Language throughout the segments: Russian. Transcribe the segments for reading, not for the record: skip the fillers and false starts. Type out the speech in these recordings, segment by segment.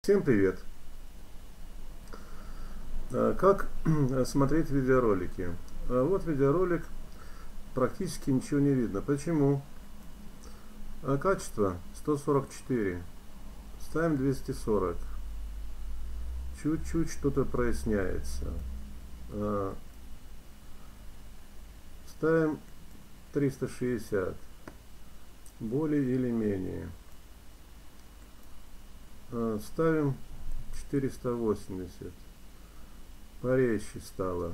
Всем привет! Как смотреть видеоролики? Вот видеоролик, практически ничего не видно. Почему? Качество 144, ставим 240, чуть-чуть что-то проясняется. Ставим 360, более или менее. Ставим 480, порезче стало.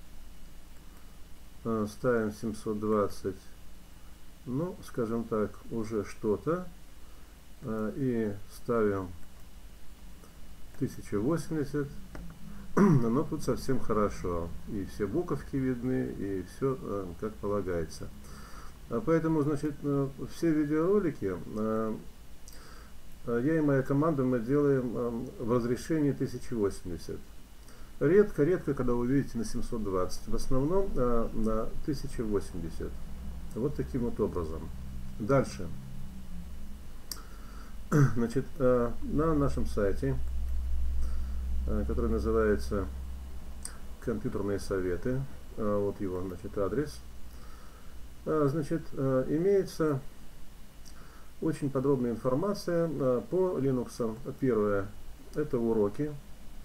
Ставим 720, ну, скажем так, уже что-то. И ставим 1080, но тут совсем хорошо. И все буковки видны, и все как полагается. Поэтому, значит, все видеоролики я и моя команда мы делаем в разрешении 1080. Редко, когда вы видите на 720. В основном на 1080. Вот таким вот образом. Дальше. Значит, на нашем сайте, который называется «Компьютерные советы», вот его, значит, адрес, значит, имеется очень подробная информация по Linux. Первое — это уроки.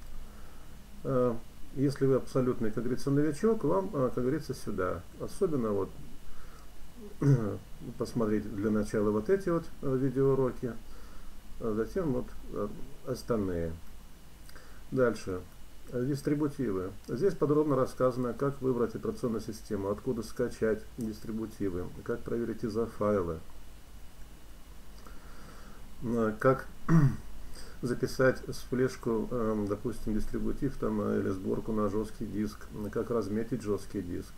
Если вы абсолютный, как говорится, новичок, вам, как говорится, сюда. Особенно вот посмотреть для начала вот эти вот видеоуроки, а затем вот остальные. Дальше. Дистрибутивы. Здесь подробно рассказано, как выбрать операционную систему, откуда скачать дистрибутивы, как проверить изофайлы, как записать с флешку, допустим, дистрибутив там, или сборку на жесткий диск, как разметить жесткий диск,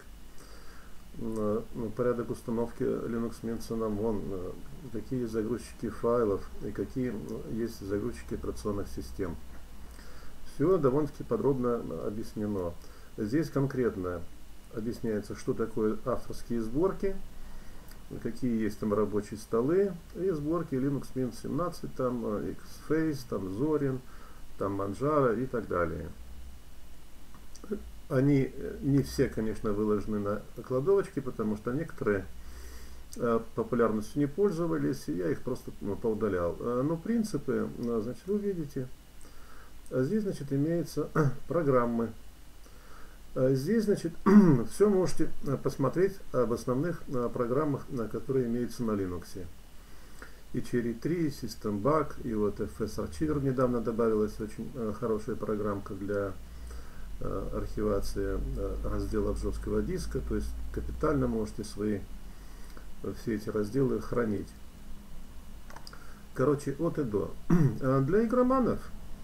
порядок установки Linux Mint Cinnamon, какие загрузчики файлов и какие есть загрузчики операционных систем. Все довольно-таки подробно объяснено. Здесь конкретно объясняется, что такое авторские сборки, какие есть там рабочие столы и сборки Linux Mint 17, там Xface, там Zorin, там Manjaro и так далее. Они не все, конечно, выложены на кладовочке, потому что некоторые популярностью не пользовались, и я их просто поудалял. Но принципы, значит, вы видите. Здесь, значит, имеются программы. Здесь, значит, все можете посмотреть об основных программах, которые имеются на Linux. И Cherry 3, и System Bug, и вот FS Archiver недавно добавилась очень хорошая программка для архивации разделов жесткого диска. То есть капитально можете свои все эти разделы хранить. Короче, от и до. Для игроманов,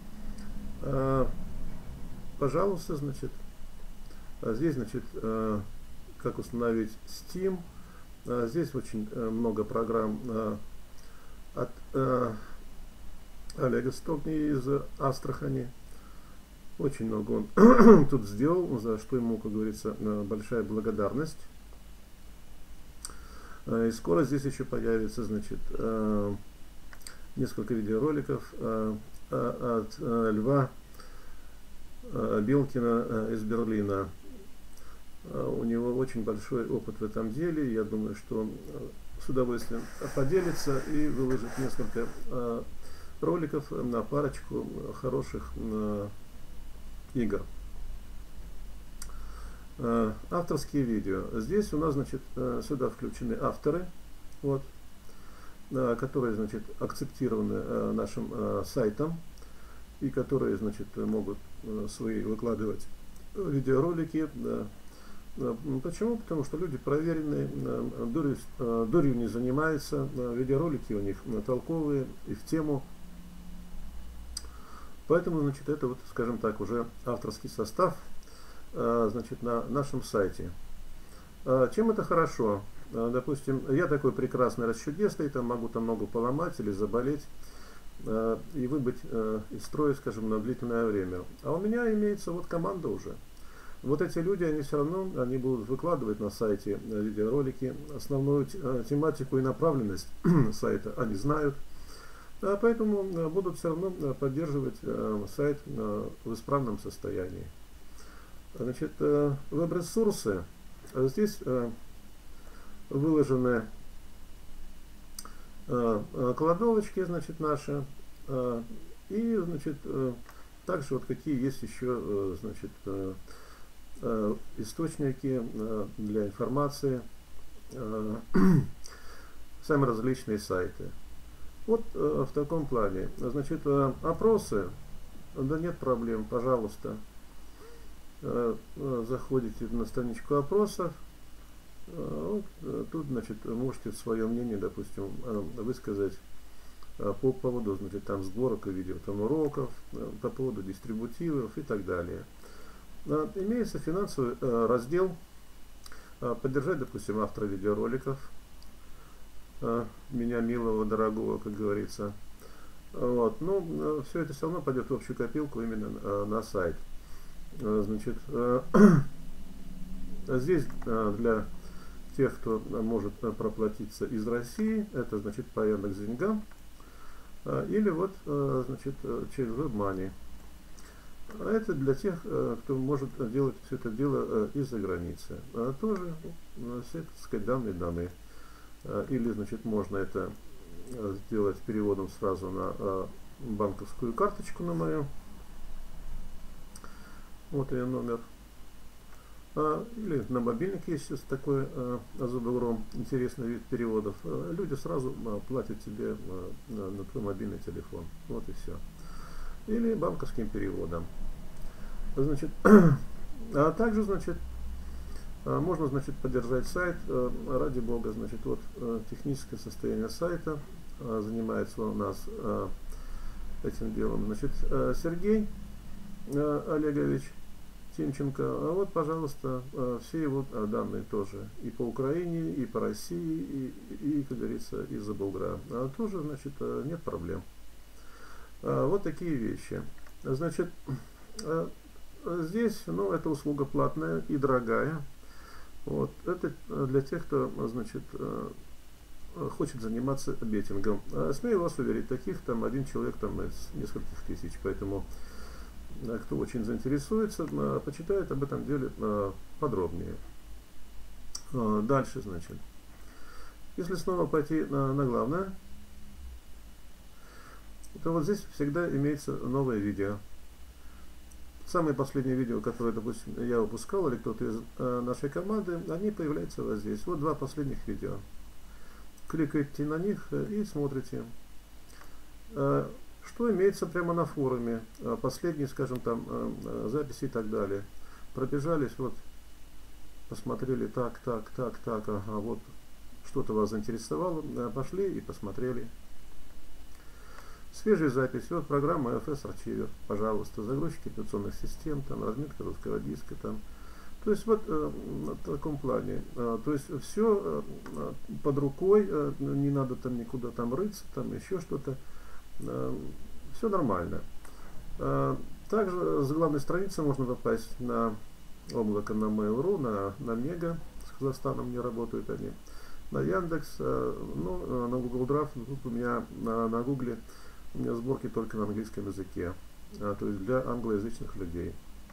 пожалуйста, значит, здесь, значит, как установить Steam. Здесь очень много программ от Олега Стогни из Астрахани. Очень много он тут сделал, за что ему, как говорится, большая благодарность. И скоро здесь еще появится, значит, несколько видеороликов от Льва Белкина из Берлина. У него очень большой опыт в этом деле. Я думаю, что он с удовольствием поделится и выложит несколько роликов на парочку хороших игр. Авторские видео. Здесь у нас, значит, сюда включены авторы, вот, которые, значит, акцептированы нашим сайтом и которые, значит, могут свои выкладывать видеоролики. Почему? Потому что люди проверенные, дурью не занимаются, видеоролики у них толковые и в тему. Поэтому, значит, это вот, скажем так, уже авторский состав, значит, на нашем сайте. Чем это хорошо? Допустим, я такой прекрасный расчудесный, там могу там ногу поломать или заболеть и выбыть из строя, скажем, на длительное время. А у меня имеется вот команда уже. Вот эти люди, они все равно, они будут выкладывать на сайте видеоролики, основную тематику и направленность сайта они знают. Поэтому будут все равно поддерживать сайт в исправном состоянии. Значит, веб-ресурсы. Здесь выложены кладовочки, значит, наши. И, значит, также вот какие есть еще, значит, источники для информации, самые различные сайты. Вот в таком плане. Значит, опросы, да нет проблем, пожалуйста. Заходите на страничку опросов. Вот, тут, значит, можете свое мнение, допустим, высказать по поводу, значит, там сборок и видео там уроков, по поводу дистрибутивов и так далее. Имеется финансовый раздел поддержать, допустим, автора видеороликов, меня милого, дорогого, как говорится. Вот. Но все это все равно пойдет в общую копилку именно на сайт. Значит, здесь для тех, кто может проплатиться из России, это значит по Яндекс.Деньгам или вот, значит, через WebMoney. А это для тех, кто может делать все это дело из-за границы. Тоже все, так сказать, данные даны. Или, значит, можно это сделать переводом сразу на банковскую карточку на мою. Вот ее номер. Или на мобильник есть сейчас такой Азубагром, интересный вид переводов. Люди сразу платят тебе на твой мобильный телефон. Вот и все. Или банковским переводом. Значит, а также, значит, можно, значит, поддержать сайт. Ради бога, значит, вот техническое состояние сайта. Занимается у нас этим делом, значит, Сергей Олегович Тимченко. А вот, пожалуйста, все его данные тоже и по Украине, и по России, и как говорится, из-за Булгара. Тоже, значит, нет проблем. Вот такие вещи. Значит, здесь, ну, эта услуга платная и дорогая. Вот. Это для тех, кто, значит, хочет заниматься беттингом. Смею вас уверить, таких там один человек там из нескольких тысяч, поэтому кто очень заинтересуется, почитает об этом деле подробнее. Дальше, значит, если снова пойти на главное, то вот здесь всегда имеется новое видео. Самые последние видео, которые, допустим, я выпускал, или кто-то из нашей команды, они появляются вот здесь. Вот два последних видео. Кликаете на них и смотрите. Что имеется прямо на форуме. Последние, скажем, там записи и так далее. Пробежались, вот, посмотрели так, ага, вот, что-то вас заинтересовало, пошли и посмотрели. Свежие записи, вот программа FS Archiver, пожалуйста, загрузчики операционных систем, там, разметка русского диска, там. То есть вот в таком плане. То есть все под рукой, не надо там никуда там рыться, там еще что-то. Все нормально. Также с главной страницы можно попасть на облако, на Mail.ru, на Мега, с Казахстаном не работают они, на Яндекс, ну, на Google Drive, тут у меня на Гугле у меня сборки только на английском языке, то есть для англоязычных людей.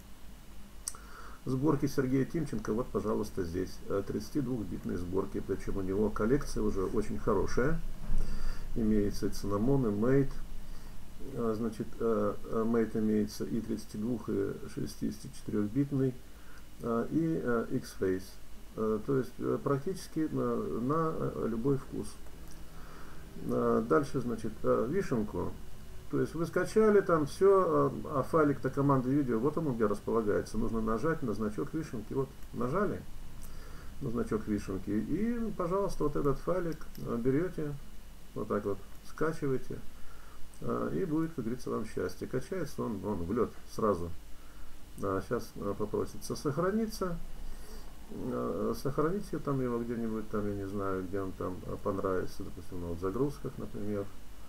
Сборки Сергея Тимченко, вот, пожалуйста, здесь 32-битные сборки, причем у него коллекция уже очень хорошая, имеется и Cinnamon, и Mate, значит, Mate имеется и 32, и 64-битный, и X-Face, то есть практически на любой вкус. Дальше, значит, вишенку. То есть вы скачали там все, а файлик-то команды видео, вот он у меня располагается. Нужно нажать на значок вишенки. Вот нажали на значок вишенки. И, пожалуйста, вот этот файлик берете, вот так вот скачиваете. И будет, как говорится, вам счастье. Качается он в лед сразу. Сейчас попросится сохраниться. Сохраните там его где-нибудь, там, я не знаю, где он там понравится, допустим, на вот загрузках, например.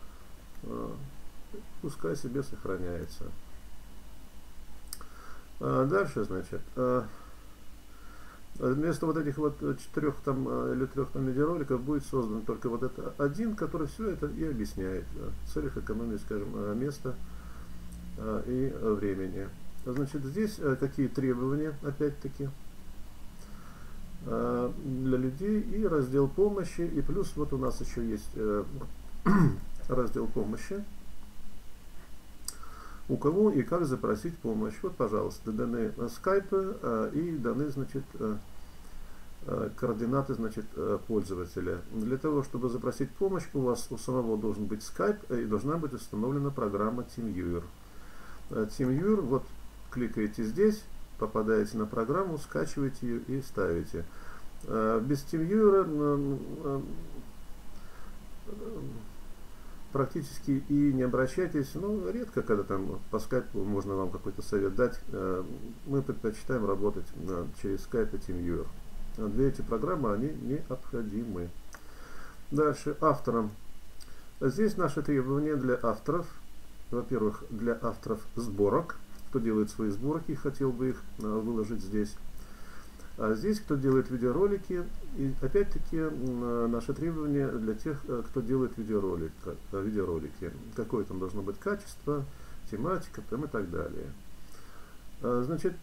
Пускай себе сохраняется. Дальше, значит, Вместо вот этих вот 4 там, или 3 там видеороликов будет создан только вот это один, который все это и объясняет в целях экономии, скажем, места и времени. Значит, здесь какие требования, опять-таки, для людей, и раздел помощи, и плюс вот у нас еще есть раздел помощи, у кого и как запросить помощь. Вот, пожалуйста, даны скайпы и даны, значит, координаты, значит, пользователя. Для того, чтобы запросить помощь, у вас у самого должен быть скайп и должна быть установлена программа TeamViewer. TeamViewer, вот кликаете здесь, попадаете на программу, скачиваете ее и ставите. Без TeamViewer практически и не обращайтесь, ну, редко, когда там по скайпу можно вам какой-то совет дать. Мы предпочитаем работать через Skype и TeamViewer. Две эти программы, они необходимы. Дальше, авторам. Здесь наши требования для авторов. Во-первых, для авторов сборок. Кто делает свои сборки, хотел бы их выложить здесь. А здесь, кто делает видеоролики, и опять-таки наши требования для тех, кто делает видеоролики. Какое там должно быть качество, тематика там, и так далее. Значит,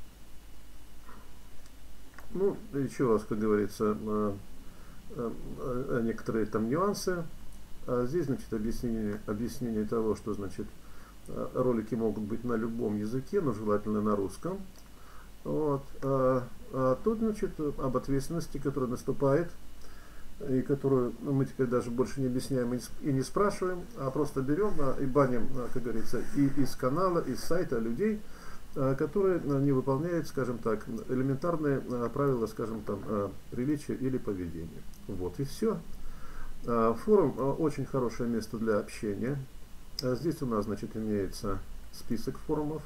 ну, еще раз, как говорится, некоторые там нюансы. Здесь, значит, объяснение того, что, значит, ролики могут быть на любом языке, но желательно на русском. Вот. Тут, значит, об ответственности, которая наступает, и которую мы теперь даже больше не объясняем и не спрашиваем, а просто берем и баним, как говорится, и из канала, из сайта людей, которые не выполняют, скажем так, элементарные правила, скажем, там, приличия или поведения. Вот и все. Форум очень хорошее место для общения. Здесь у нас, значит, имеется список форумов.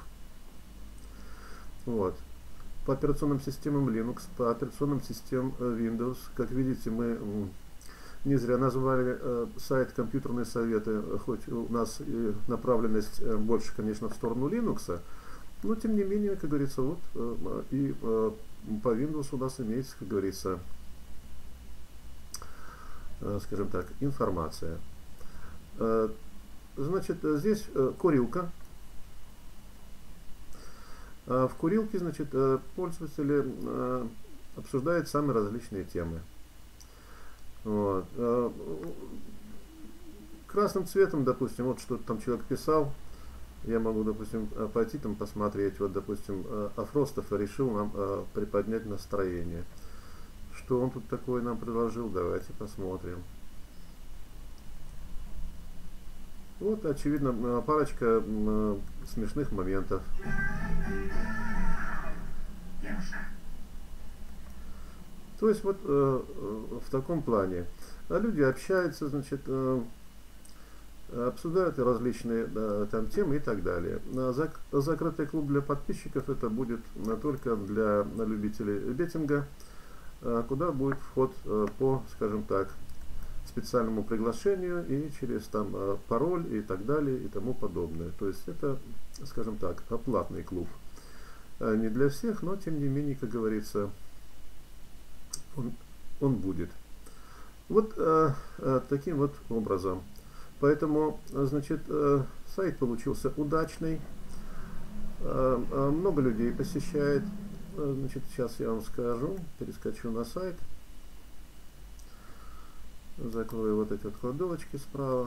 Вот. По операционным системам Linux, по операционным системам Windows. Как видите, мы не зря назвали сайт «Компьютерные советы», хоть у нас и направленность больше, конечно, в сторону Linux, но тем не менее, как говорится, вот и по Windows у нас имеется, как говорится, скажем так, информация. Значит, здесь курилка. В курилке, значит, пользователи обсуждают самые различные темы. Вот. Красным цветом, допустим, вот что там человек писал, я могу, допустим, пойти там посмотреть, вот, допустим, Афростов решил нам приподнять настроение. Что он тут такое нам предложил, давайте посмотрим. Вот, очевидно, парочка смешных моментов. То есть вот в таком плане. А люди общаются, значит, обсуждают различные там темы и так далее. Закрытый клуб для подписчиков это будет только для любителей беттинга, куда будет вход по, скажем так, специальному приглашению и через там пароль и так далее и тому подобное. То есть это, скажем так, платный клуб. Не для всех, но тем не менее, как говорится, он будет. Вот таким вот образом. Поэтому, значит, сайт получился удачный. Много людей посещает. Значит, сейчас я вам скажу. Перескочу на сайт. Закрою вот эти вот кладовочки справа.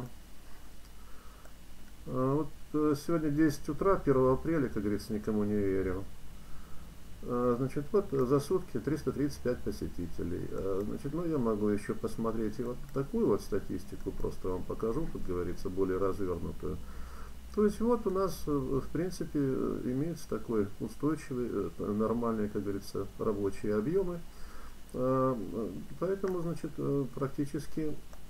Вот сегодня 10 утра, 1 апреля, как говорится, никому не верю. Значит, вот за сутки 335 посетителей. Значит, ну я могу еще посмотреть и вот такую вот статистику, просто вам покажу, как говорится, более развернутую. То есть вот у нас, в принципе, имеется такой устойчивый, нормальные, как говорится, рабочие объемы. Поэтому, значит, практически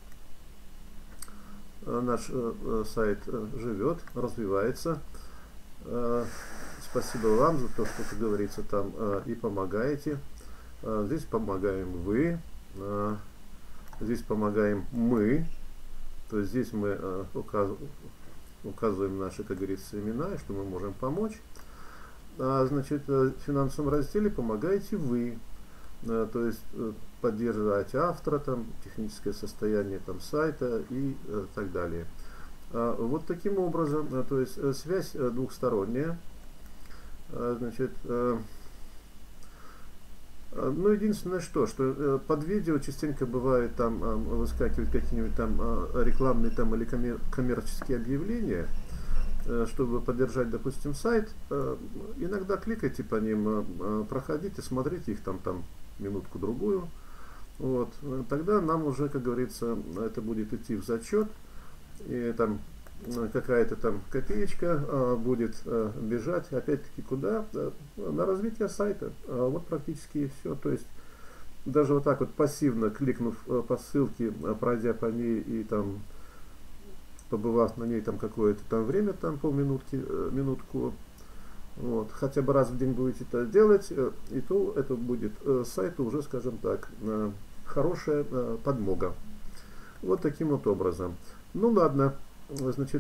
наш сайт живет, развивается. Спасибо вам за то, что, как говорится, там и помогаете. Здесь помогаем вы, здесь помогаем мы. То есть здесь мы указываем наши, как говорится, имена, и что мы можем помочь. Значит, в финансовом разделе помогаете вы. то есть поддерживать автора, там, техническое состояние там, сайта и так далее. Вот таким образом, то есть связь двухсторонняя. Значит, ну, единственное, что под видео частенько бывает там выскакивают какие-нибудь там рекламные там или коммерческие объявления, чтобы поддержать, допустим, сайт. Иногда кликайте по ним, проходите, смотрите их там минутку-другую. Вот. Тогда нам уже, как говорится, это будет идти в зачет, и там какая-то там копеечка будет бежать, опять-таки, куда? На развитие сайта. Вот практически и все. То есть даже вот так вот пассивно кликнув по ссылке, пройдя по ней и там побывав на ней там какое-то там время, там полминутки, минутку, вот, хотя бы раз в день будете это делать, и то это будет сайту уже, скажем так, хорошая подмога. Вот таким вот образом. Ну ладно, значит,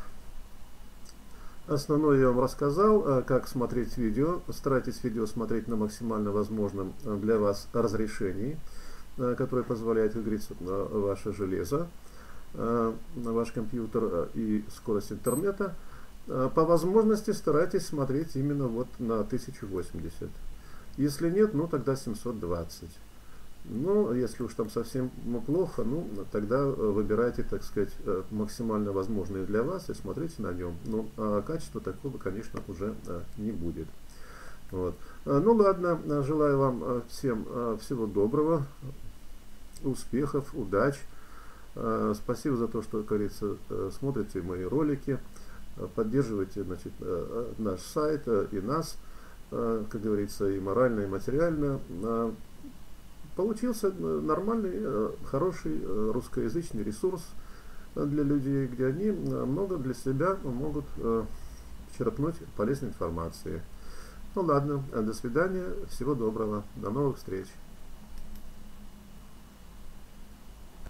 основное я вам рассказал, как смотреть видео. Старайтесь видео смотреть на максимально возможном для вас разрешении, которое позволяет, как говорится, ваше железо, на ваш компьютер и скорость интернета. По возможности старайтесь смотреть именно вот на 1080. Если нет, ну тогда 720. Ну, если уж там совсем плохо, ну, тогда выбирайте, так сказать, максимально возможное для вас и смотрите на нем. Но качества такого, конечно, уже не будет. Вот. Ну ладно, желаю вам всем всего доброго, успехов, удач. Спасибо за то, что, как говорится, смотрите мои ролики, поддерживайте, значит, наш сайт и нас, как говорится, и морально, и материально. Получился нормальный, хороший русскоязычный ресурс для людей, где они много для себя могут черпнуть полезной информации. Ну ладно, до свидания, всего доброго, до новых встреч.